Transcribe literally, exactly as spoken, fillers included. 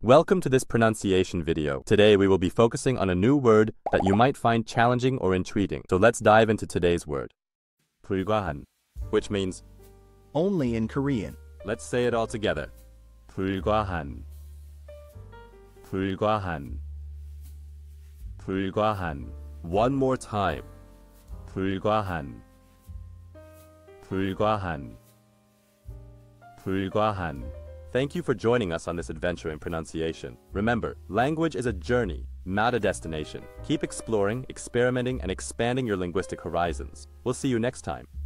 Welcome to this pronunciation video. Today we will be focusing on a new word that you might find challenging or intriguing. So let's dive into today's word. bulgwahan, which means only in Korean. Let's say it all together. bulgwahan. bulgwahan. bulgwahan. One more time. bulgwahan. bulgwahan. bulgwahan. Thank you for joining us on this adventure in pronunciation. Remember, language is a journey, not a destination. Keep exploring, experimenting, and expanding your linguistic horizons. We'll see you next time.